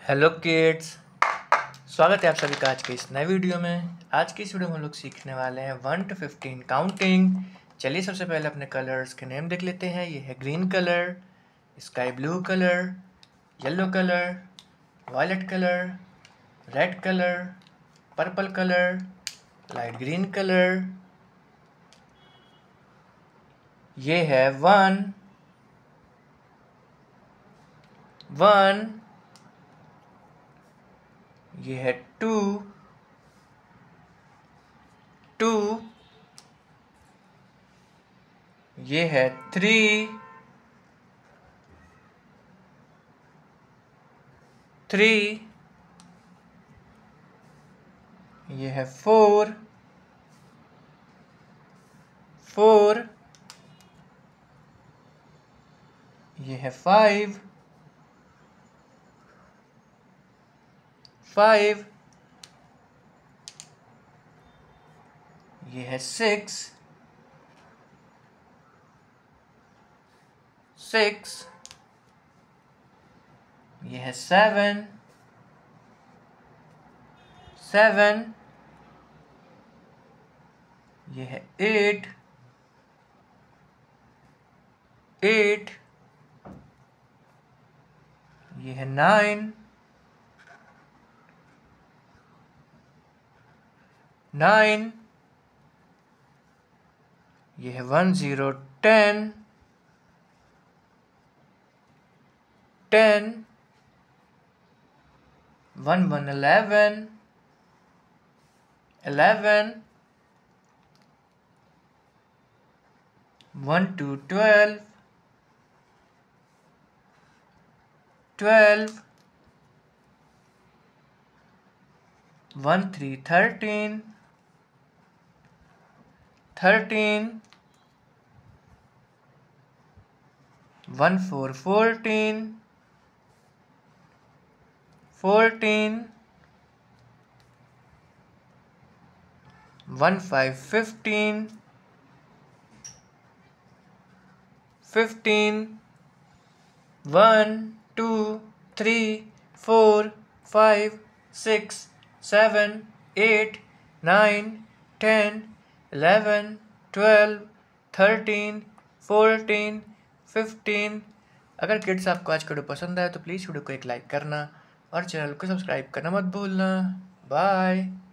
Hello kids. स्वागत है आप सभी का आज के इस नए वीडियो में। आज की इस वीडियो में हम लोग सीखने वाले हैं 1 to 15 काउंटिंग। चलिए सबसे पहले अपने कलर्स के नेम देख लेते हैं। ये है green colour, sky blue colour, yellow colour, violet colour, red colour, purple colour, light green colour. ये है 1 1, ये है 2 2, ये है 3 3, ये है 4 4, ये है 5 5, ये है 6 6, ये है 7 7, ये है 8 8, ये है 9 9, ये है 1 0 10 10, 1 1 11 11, 1 2 12 12, 1 3 13 13, 1 4 14 14, 1 5 15 15, 1 2 3 4 5 6 7 8 9 10 11 12 13 14 15। अगर किड्स आपको आज का वीडियो पसंद आया तो प्लीज़ वीडियो को एक लाइक करना और चैनल को सब्सक्राइब करना मत भूलना। बाय।